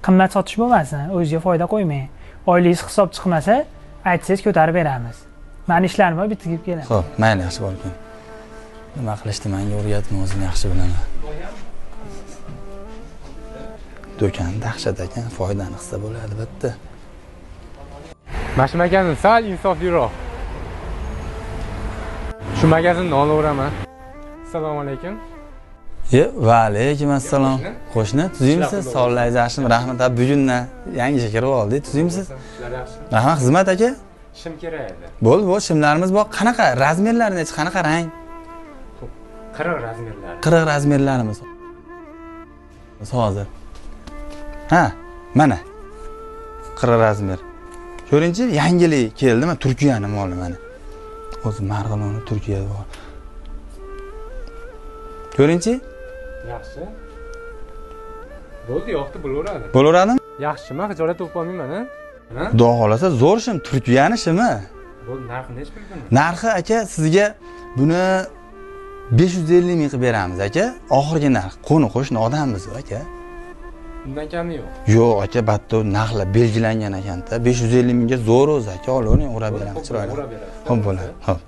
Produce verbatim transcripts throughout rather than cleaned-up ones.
qimmat sotish bo'lmasin, o'ziga foyda qo'ymang. Oylingiz hisob chiqmasa, aytsangiz ko'tarib beramiz. Meni ishlarim bor, bitkizib kelaman. Xo'p, mayli, yaxshi bo'lgan. Nima qilishni menga o'rgatma, o'zim yaxshi bilaman. Do'kon dahshat ekan, foydani qilsa bo'ladi albatta. Mana shu magazin sal insofliroq. Shu magazinni olaveraman. Assalomu alaykum. Ye, va alaykum assalom. Qo'shni, tuzimsiz? Sog'ligingiz yaxshimi? Rahmat. Bugundan yangi ishga kirib oldik. Tuzimsiz? Ishlar yaxshi. Rahmat, xizmat aka. Shim kerak edi. Bo'l, bo'l, shimlarimiz bor. Qanaqa razmerlari necha, qanaqa rang? qirq razmerlar. qirq razmerlarimiz. Hozir. Ha, mana. qirq razmer. Ko'ringchi, yangilik keldi, mana Turkiyaning moli mana. O'zi Marg'ilonning Turkiyada bor. Ko'ringchi? Yaxshi. Bo'ldi, yo'qdi, bo'laveradi. Bo'laveradimi? Yaxshimi? Xijolat to'p olmayman, ha? Xudo xolasa zo'r shim, Turkiyaning shimi? Bo'ldi, narxi necha pul buni? Narxi aka sizga buni besh yuz ellik ming qilib beramiz aka. Oxirgi narx. Qo'ni qo'shni odammiz aka. Undan kami yo'q. Yo'q aka, batto narxlar belgilangan ekan-da. besh yuz ellik mingga zo'r o'zi aka, olavering, urab beramiz chiroyli. Xo'p bo'ladi. Xo'p.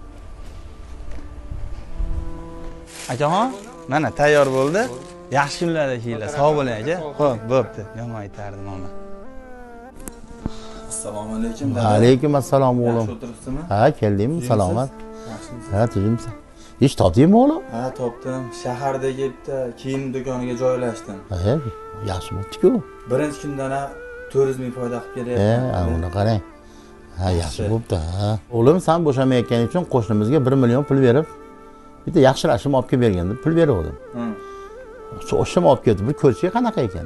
Akaxon, mana tayyor bo'ldi. Yaxshi kunlarda kiyinglar. Sog' bo'ling aka. Xo'p, bo'pti. Yomon aytardim mana. Assalomu alaykum. Alaykum assalom o'g'lim. Yaxshi o'tiribsizmi? Ha, keldingmi? Salomat. Yaxshimisiz? Ha, tuzimsan. Ish topdingmi o'g'lim? Ha, topdim. Shahardagi bitta kiyim do'koniga joylashdim. Ha, yaxshi bo'pti-ku. Birinchi kundanoq to'rt yuz ming foyda qilib beryapman. Ha, uni qarang. Ha, yaxshi bo'pti. Ha. O'g'lim, sen bo'shamayotganing uchun qo'shnimizga bir million pul berib, bitta yaxshi rashim olib kelib bergandim. Pul berdim. Hı. O'shim olib ketdi. Bir ko'rchi qanaqa ekan?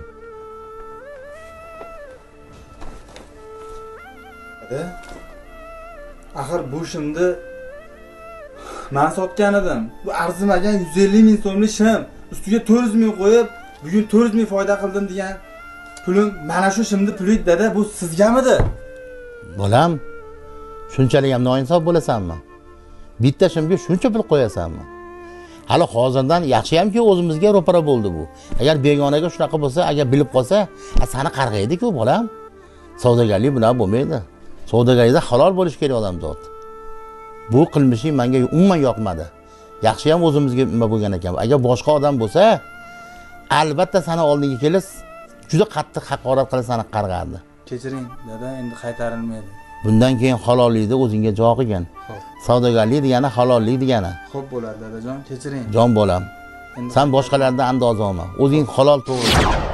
Hadi. Axir bu shimni men sotgan edim. Bu arzimagan yuz ellik ming so'mlik shim. Ustiga to'rt yuz ming qo'yib, bugun to'rt yuz ming foyda qildim degan pulim mana shu shimni puli dada, bu sizgamidi? Bolam, shunchalik ham noinsof bo'lasanmi? Bitta shimga shuncha pul qo'yasanmi? Hali hozirdan yaxshi hamki o'zimizga ro'para bo'ldi bu. Agar begonaga shunaqa bo'lsa, agar bilib qolsa, seni qarg'aydi-ku bolam. Savdogarlik bilan bo'lmaydi. Savdogarlikda halol bo'lish kerak odamzod. Bu qilmishing menga umuman yoqmadi. Yaxshi ham o'zimizga nima bo'lgan ekan. Agar boshqa odam bo'lsa, albatta seni oldinga kelib, juda qattiq haqorat qilib seni qarg'ardi. Kechiring, dada, endi qaytarilmaydi. Bundan keyin halollikni o'zingga jo qilgan. Savdogarlik degani halollik degani. Xo'p bo'ladi dadajon, kechiring. Jon bolam. Sen boshqalardan andoza olma. O'zing halol to'g'ri.